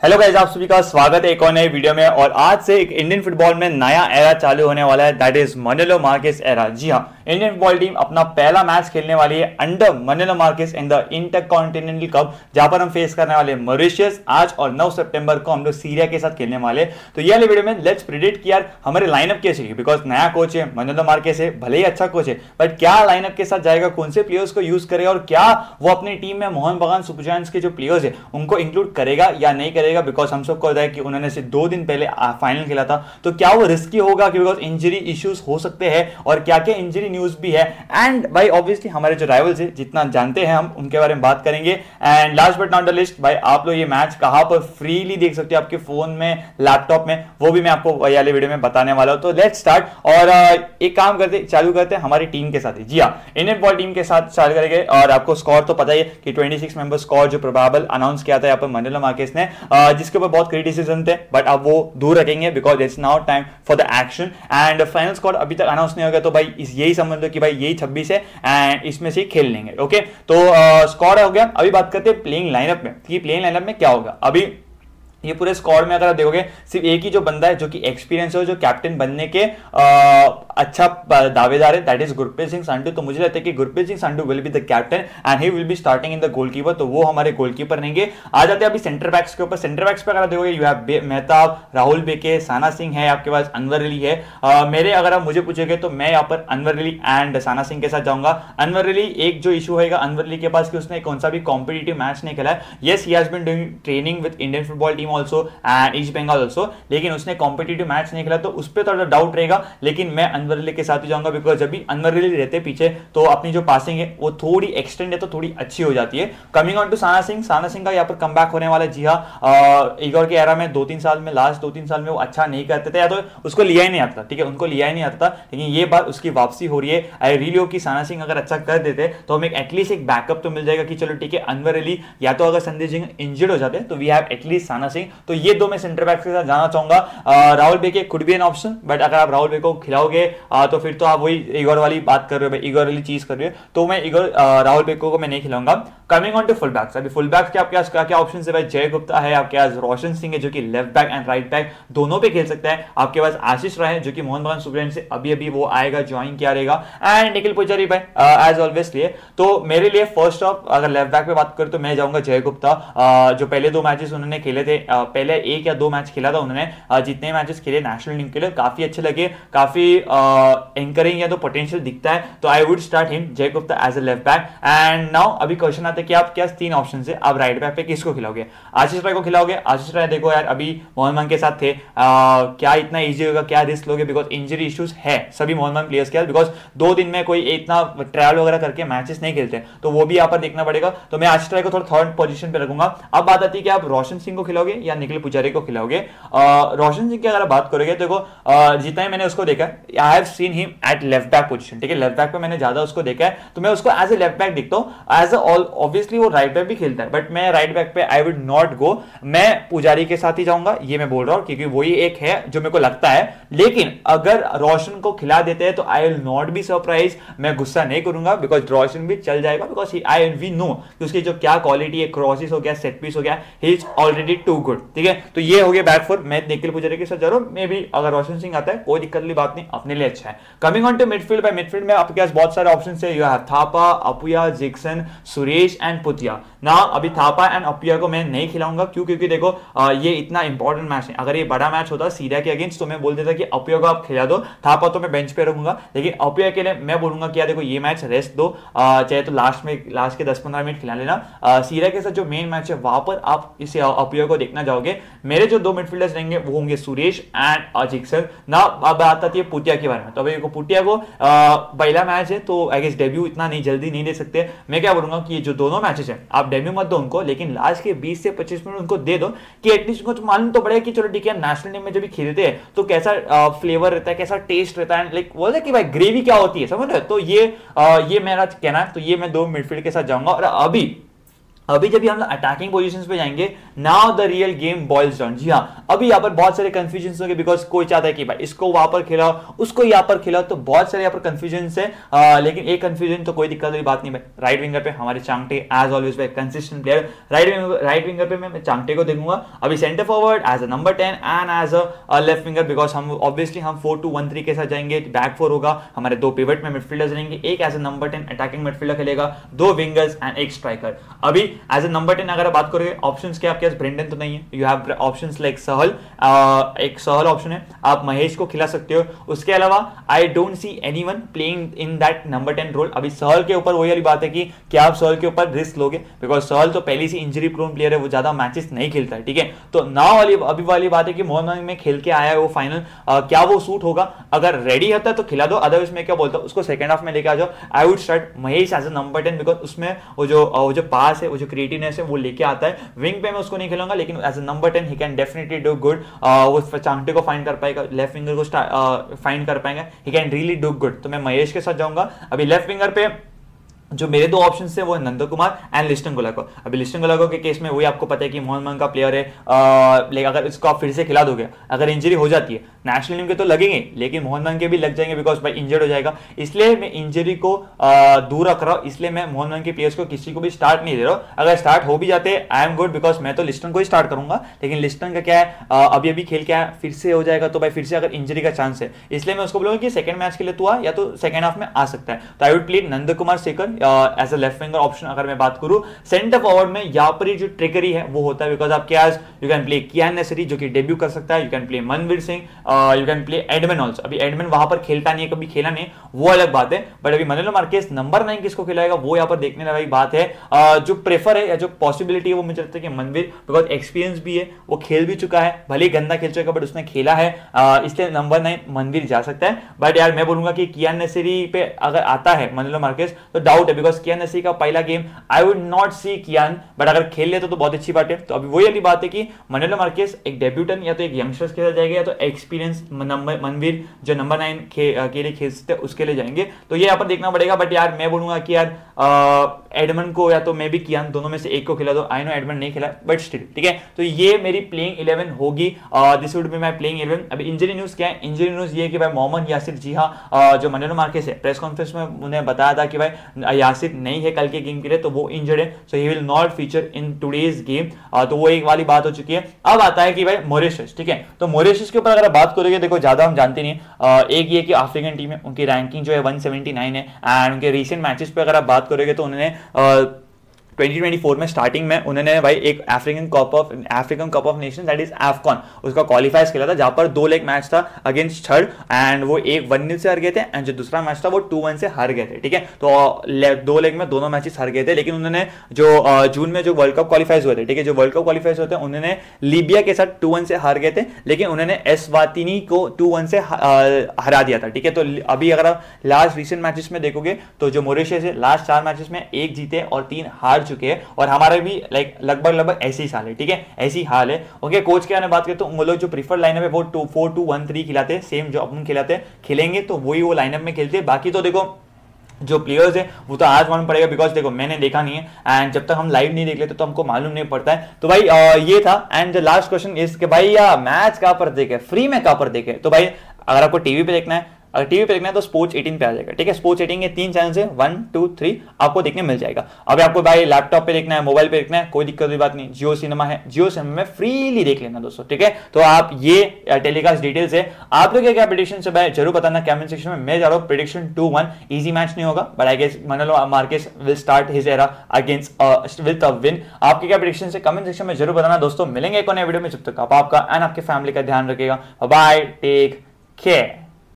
Hello guys, आप सभी का स्वागत है एक और नए वीडियो में। और आज से एक इंडियन फुटबॉल में नया एरा चालू होने वाला है, that is Manolo Marquez era. जी हाँ, इंडियन फुटबॉल टीम अपना पहला मैच खेलने वाली है under Manolo Marquez in the intercontinental cup, जहां पर हम फेस करने वाले मॉरिशस। आज और 9 सितंबर को हम लोग सीरिया के साथ खेलने वाले। तो ये वाले वीडियो में लेट्स प्रेडिक्ट कि यार हमारे लाइनअप कैसे है, बिकॉज नया कोच है, मानुएलो मार्केस है, भले ही अच्छा कोच है, बट क्या लाइनअप के साथ जाएगा, कौन से प्लेयर्स को यूज करेगा और क्या वो अपनी टीम में मोहन बगान सुपर जायंट्स के जो प्लेयर्स है उनको इंक्लूड करेगा या नहीं करेगा। बिकॉज हम सबको है कि उन्होंने सिर्फ 2 दिन पहले फाइनल खेला था, तो क्या वो रिस्की होगा, बिकॉज इंजरी इश्यूज हो सकते हैं और क्या क्या इंजरी न्यूज भी है। एंड भाई ऑब्वियसली हमारे जो राइवल्स है, जितना जानते हैं हम उनके बारे में बात करेंगे। And last but not the least, भाई आप लोग ये मैच कहां पर फ्रीली देख सकते हो, आपके फोन में, लैपटॉप में, वो भी मैं आपको वाले वीडियो में बताने वाला हूं। तो लेट्स स्टार्ट। और एक काम चालू करते हैं हमारी टीम के साथ ही। जी हाँ, इंडियन फुटबॉल टीम के साथ चालू करेंगे। और आपको स्कोर तो पता ही है कि 26 मेंबर स्कोर जो प्रोबेबल अनाउंस किया था यहाँ पर मानुएलो मार्केस ने, जिसके ऊपर बहुत क्रिटिसिज्म थे, बट अब वो दूर रखेंगे because it's now time for the action. And final score अभी तक अनाउंस नहीं हो गया, तो भाई यही समझ लो कि भाई यही 26 है एंड इसमें से खेल लेंगे। ओके, तो स्कोर हो गया। अभी बात करते हैं प्लेइंग लाइनअप में कि प्लेइंग लाइनअप में क्या होगा। अभी ये पूरे स्क्वाड में अगर आप देखोगे सिर्फ एक ही जो बंदा है जो कि एक्सपीरियंस है, जो कैप्टन बनने के अच्छा दावेदार है, दैट इज गुरप्रीत सिंह संधू। तो मुझे लगता है कि Gurpreet Singh Sandhu will be the captain and he will be starting in the goalkeeper. तो वो हमारे गोलकीपर रहेंगे। आ जाते हैं अभी सेंटर बैक्स के ऊपर। सेंटर बैक्स पे अगर आप देखोगे यू हैव मेहताब, राहुल बेके, साना सिंह है, आपके पास अनवर अली है। मेरे अगर आप मुझे पूछोगे तो मैं यहाँ पर अनवर अली एंड साना सिंह के साथ जाऊंगा। अनवर अली, एक जो इशू होगा अनवर अली के पास कि उसने कौन सा भी कॉम्पिटिटिव मैच नहीं खेला है। Yes, he has been doing training with Indian football team also and East Bengal also, लेकिन उसने कॉम्पिटिटिव मैच नहीं खेला, तो उस पर थोड़ा डाउट रहेगा। लेकिन मैं अनवर अली के साथ ही जाऊंगा बिकॉज जब भी अनवर अली रहते पीछे तो अपनी जो पासिंग है वो थोड़ी एक्सटेंड है तो थोड़ी अच्छी हो जाती है। Coming on to Sana Singh, Sana Singh का यहाँ पर कमबैक होने वाला है। जी हाँ, इगोर के एरा में 2-3 साल में, लास्ट 2-3 साल में वो अच्छा नहीं करते थे, या तो उसको लिया ही नहीं आता। ठीक है, उनको लिया ही नहीं आता, लेकिन ये बात उसकी वापसी हो रही है। आई रियली होप कि साना सिंह अगर अच्छा कर देते तो हमें एटलीस्ट एक बैकअप तो मिल जाएगा कि चलो ठीक है, अनवर अली या तो अगर संदीप सिंह इंजर्ड हो जाते तो we have at least Sana Singh. तो ये दो मैं सेंटर बैक के साथ जाना चाहूंगा। Rahul Bheke could be an option, but अगर आप राहुल बेके को खिलाओगे तो फिर तो आप वही इगोर वाली बात कर रहे हो, इगोर वाली चीज कर रहे हो, तो मैं इगोर राहुल बेको को मैं नहीं खिलाऊंगा। Coming on to full backs, अभी फुल बैक्स के आपके पास क्या ऑप्शन है भाई। जय गुप्ता है, आपके पास रोशन सिंह है जो कि left back and right back दोनों पे खेल सकता है। आपके पास आशीष राय है जो कि मोहन बगान सुपर जायंट्स से अभी वो आएगा, ज्वाइन किया रहेगा। एंड निखिल पुजारी भाई एज ऑलवेज लिए। तो मेरे लिए फर्स्ट ऑफ अगर लेफ्ट बैक पे बात करूं तो मैं जाऊंगा जय गुप्ता। जो पहले 2 मैचेस उन्होंने खेले थे, पहले 1 या 2 मैच खेला था उन्होंने, जितने मैचेस खेले नेशनल टीम के लिए काफी अच्छे लगे, काफी एंकरिंग या तो पोटेंशियल दिखता है। तो I would start him, Jai Gupta as a left back. And now अभी क्वेश्चन आता है कि आप क्या 3 ऑप्शन है, आप राइट बैक पे किसको खिलाओगे। आशीष राय को खिलाओगे। आशीष राय देखो यार अभी मोहन बगान के साथ थे, क्या इतना इजी होगा, क्या रिस्क लोगे, बिकॉज इंजरी इश्यूज है सभी मोहन बगान प्लेयर्स के, बिकॉज 2 दिन में कोई इतना ट्रायल वगैरह करके मैचेस नहीं खेलते, तो वो भी यहाँ पर देखना पड़ेगा। तो मैं आशीष राय को थोड़ा 3rd पोजीशन पे रखूंगा। अब बात आती है कि आप रोशन सिंह को खिलाओगे या निखिल पुजारी को खिलाओगे। रोशन सिंह की अगर बात करोगे देखो, जितना ही मैंने उसको देखा, I have seen him at left back position. ठीक है, लेफ्ट बैक पे मैंने ज्यादा उसको देखा है, तो मैं उसको एज ए लेफ्ट बैक देखता हूं। एज ऑब्वियसली वो राइट बैक भी खेलता है, बट मैं राइट बैक पे आई वुड नॉट गो। मैं पुजारी के साथ ही जाऊंगा, ये मैं बोल रहा हूं, क्योंकि वही एक है जो मेरे को लगता है। लेकिन अगर रोशन को खिला देते हैं तो I will not be surprise, मैं गुस्सा नहीं करूंगा, बिकॉज रोशन भी चल जाएगा, बिकॉज आई वी नो कि उसकी जो क्या क्वालिटी है, क्रॉसेस हो गया, सेट पीस हो गया, he is already too good. ठीक है, तो ये हो गया बैक फोर। मैं निखिल पुजारी के साथ जा रहा हूं। मे भी अगर रोशन सिंह आता है कोई दिक्कत वाली बात नहीं, अपने लिए अच्छा है। Coming on to midfield, by midfield में आपके पास बहुत सारे ऑप्शन है। You have Thapa, Apuia, Jeakson, Suresh and Puitea. ना अभी थापा एंड अपुया को मैं नहीं खिलाऊंगा, क्यों? क्योंकि देखो ये इतना इंपॉर्टेंट मैच है। अगर ये बड़ा मैच होता सीरिया के अगेंस्ट तो मैं बोल देता कि अपुया को आप खिला दो, थापा तो मैं बेंच पे रहूंगा। लेकिन अपुया के लिए मैं बोलूंगा कि यार देखो ये मैच रेस्ट दो, चाहे तो लास्ट के 10-15 मिनट खिला लेना। सीरिया के साथ जो मेन मैच है वहां पर आप इसे अपुया को देखना जाओगे। मेरे जो 2 मिडफील्डर्स रहेंगे वो होंगे सुरेश एंड जिक्सन। ना अब बात आती है पुतिया के बारे में, तो अभी पुतिया को पहला मैच है तो आई गेस डेब्यू इतना नहीं जल्दी नहीं दे सकते। मैं क्या बोलूंगा कि ये जो दोनों मैचेस हैं आप डेब्यू मत दो उनको, लेकिन लास्ट के 20 से 25 मिनट उनको दे दो कि एटलीस्ट उनको मालूम तो पड़ेगा कि चलो ठीक है, नेशनल टीम में जब भी खेलते हैं तो कैसा फ्लेवर रहता है, कैसा टेस्ट रहता है, लाइक बोलते कि भाई ग्रेवी क्या होती है, समझ रहे हो। तो ये मेरा कहना है। तो ये मैं 2 मिडफील्ड के साथ जाऊंगा। और अभी अभी जब भी हम अटैकिंग पोजीशंस पे जाएंगे, now the real game boils down. जी हाँ, अभी यहाँ पर बहुत सारे कंफ्यूजन होंगे, बिकॉज कोई चाहता है कि भाई इसको वहां पर खिलाओ, उसको यहाँ पर खिलाओ, तो बहुत सारे यहाँ पर कंफ्यूजन है। लेकिन एक कंफ्यूजन तो कोई दिक्कत वाली बात नहीं भाई। राइट विंगर पे हमारे चांगटे एज ऑलवेज भाई कंसिस्टेंट प्लेयर। राइट विंगर पे मैं चांगटे को देखूंगा। अभी centre forward as a number 10 and as a left winger, because हम ऑब्वियसली हम 4-2-1-3 के साथ जाएंगे। बैक 4 होगा, हमारे 2 पिवट में मिडफील्डर्स रहेंगे, एक as a number 10 attacking midfielder खेलेगा, 2 विंगर्स एंड एक स्ट्राइकर। अभी एज अ नंबर 10 अगर बात करोगे ऑप्शंस के, आपके पास ब्रेंडन तो नहीं है, you have options like Sahal, एक सहल ऑप्शन है, आप महेश को खिला सकते हो। उसके अलावा I don't see anyone playing in that number 10 role. अभी सहल के ऊपर वही वाली बात है कि क्या आप सहल के ऊपर रिस्क लोगे, बिकॉज सहल तो पहले से इंजरी प्रोन प्लेयर है, वो ज्यादा मैचेस नहीं खेलता है, ठीक है। तो नाउ वाली अभी वाली बात है कि मोहन में खेल के आया है वो फाइनल, क्या वो सूट होगा? अगर रेडी होता है तो खिला दो, अदरवाइज मैं क्या बोलता हूँ उसको सेकंड हाफ में लेके आ जाओ। I would start Mahesh as a number 10, because उसमें वो जो पास है, वो जो क्रिएटिवनेस है वो लेके आता है। विंग पे मैं उसको नहीं खेलूंगा, लेकिन as a number 10 he can definitely do good. वो चांगटे को फाइंड कर पाएगा, लेफ्ट विंगर को फाइंड कर पाएगा, he can really do good. तो मैं महेश के साथ जाऊंगा। अभी लेफ्ट विंगर पे जो मेरे 2 ऑप्शन है वो है नंदो कुमार एंड लिस्टन गोलाको। अभी लिस्टन गोलाको के केस में वही आपको पता है कि मोहन मंग का प्लेयर है, लेकिन अगर इसको आप फिर से खिला दोगे, अगर इंजरी हो जाती है, नेशनल टीम के तो लगेंगे लेकिन मोहन मंग के भी लग जाएंगे, बिकॉज भाई इंजर्ड हो जाएगा। इसलिए मैं इंजरी को दूर रख रहा हूँ, इसलिए मैं मोहन मंग के प्लेयर्स को किसी को भी स्टार्ट नहीं दे रहा हूँ। अगर स्टार्ट हो भी जाते आई एम गुड, बिकॉज मैं तो लिस्टन को ही स्टार्ट करूंगा। लेकिन लिस्टन का क्या है, अभी अभी खेल क्या है, फिर से हो जाएगा तो भाई फिर से अगर इंजरी का चांस है, इसलिए मैं उसको बोलूंगा कि सेकंड मैच के लिए तू आ, या तो सेकंड हाफ में आ सकता है। तो I would play Nandha Kumar Sekar as a left winger option. अगर मैं बात करूं सेंटर फॉरवर्ड में, यहाँ पर जो ट्रिकरी है वो होता है, बिकॉज आपके आज you can play Kiyan Nassiri जो कि डेब्यू कर सकता है, you can play Manvir Singh, you can play Edmund also. अभी एडमन वहां पर खेलता नहीं है, कभी खेला नहीं, वो अलग बात है। बट अभी मनेलो मार्केस नंबर 9 किसको खिलाएगा वो यहाँ पर देखने वाली बात है। जो प्रेफर है या जो पॉसिबिलिटी है वो मुझे लगता है कि मनवीर, बिकॉज एक्सपीरियंस भी है, वो खेल भी चुका है, भले गंदा खेल चुका है बट उसने खेला है, इसलिए नंबर 9 मनवीर जा सकता है। बट यार मैं बोलूंगा कि कियान नेसरी पे अगर आता है मनेलो मार्केस तो डाउट है, बिकॉज कियान नेसरी का पहला game I would not see Kiyan, but अगर खेल ले तो बहुत अच्छी बात है। तो अभी वही वाली बात है कि मनेलो मार्केस एक डेब्यूटन या तो एक यंगस्टर्स के साथ जाएगा, या तो एक्सपीरियंस मनवीर जो नंबर 9 के लिए खेल सकते हैं उसके लिए जाएंगे। तो ये यहाँ पर देखना पड़ेगा। बट यार मैं बोलूंगा कि यार एडमन को या तो मैं भी कियान, दोनों में से एक को खिला दो। आई नो एडमन नहीं खिला बट स्टिल ठीक है। तो ये मेरी प्लेइंग 11 होगी, this would be my playing 11। अभी इंजरी न्यूज क्या है? इंजरी न्यूज ये कि भाई मोहम्मद यासिर, जी हाँ, जो मनेलो मार्केस है, प्रेस कॉन्फ्रेंस में उन्हें बताया था कि भाई यासिर नहीं है कल के गेम के लिए, तो वो इंजर्ड है, so he will not feature in today's game. तो वो एक वाली बात हो चुकी है। अब आता है कि भाई मॉरिशस, ठीक है। तो मॉरिशस के ऊपर अगर बात करोगे, देखो ज्यादा हम जानते नहीं, एक ये कि अफ्रीकन टीम है, उनकी रैंकिंग जो है 179 है, एंड उनके रीसेंट मैचेस पे अगर आप बात करोगे तो उन्होंने 2024 में स्टार्टिंग में उन्होंने भाई एक African cup of nations that is AFCON उसका क्वालिफाइज खेला था, जहां पर 2 लेग मैच था अगेंस्ट थर्ड, एंड वो एक 1-0 से हार गए थे, एंड जो दूसरा मैच था वो 2-1 से हार गए थे, ठीक है। तो 2 लेग में दोनों मैचेस हार गए थे, लेकिन उन्होंने जो जून में जो वर्ल्ड कप क्वालिफाइज हुए थे, ठीक है, जो वर्ल्ड कप क्वालिफाइज होते हैं, उन्होंने लीबिया के साथ 2-1 से हार गए थे, लेकिन उन्होंने एस्वातिनी को 2-1 से हरा दिया था, ठीक है। तो अभी अगर आप लास्ट रिसेंट मैचेस में देखोगे तो जो मॉरिशस है लास्ट 4 मैचेस में 1 जीते और 3 हार चुके हैं, और हमारे भी लगभग ऐसे ही हाल है, ठीक है, ऐसी हाल है। ओके, कोच के आने बात करें तो वो लोग जो प्रीफर्ड लाइनअप है वो 4-2-1-3 खिलाते हैं, सेम जो अपन खिलाते हैं, खिलेंगे तो वही वो लाइनअप में खेलते हैं। बाकी तो देखो जो प्लेयर्स है वो तो आज मालूम पड़ेगा, बिकॉज देखो मैंने देखा नहीं है, एंड जब तक हम लाइव नहीं देख लेते तो हमको मालूम नहीं पड़ता है। तो भाई ये था। एंड लास्ट क्वेश्चन इज कि भाई मैच कहां पर देखे, फ्री में कहां पर देखे? तो भाई अगर आपको टीवी पे देखना है, अगर टीवी पे देखना है तो स्पोर्ट्स 18 पे आ जाएगा, ठीक है। स्पोर्ट्स 18 के 3 चैनल है, 1, 2, 3 आपको देखने मिल जाएगा। अब आपको भाई लैपटॉप पे देखना है, मोबाइल पे देखना है, कोई दिक्कत की बात नहीं, जियो सिनेमा है, जियो सिनेमा में फ्रीली देख लेना दोस्तों, ठीक है। तो आप ये टेलीकास्ट डिटेल्स है, आप लोग क्या प्रेडिक्शन है भाई जरूर बताना कमेंट सेक्शन में। मैं जा रहा हूं प्रेडिक्शन 2-1, इजी मैच नहीं होगा, but I guess Manolo Marquez will start his era against with a win. आपके क्या प्रेडिक्शन है कमेंट सेक्शन में जरूर बताना दोस्तों। मिलेंगे एक और नए वीडियो में, जब तक आप आपका एंड आपके फैमिली का ध्यान रखिएगा। Bye, take care.